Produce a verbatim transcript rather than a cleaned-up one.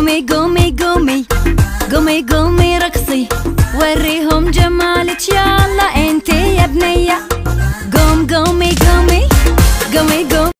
قومي قومي قومي قومي قومي رقصي وريهم جمالك يلا انتي يا بنية.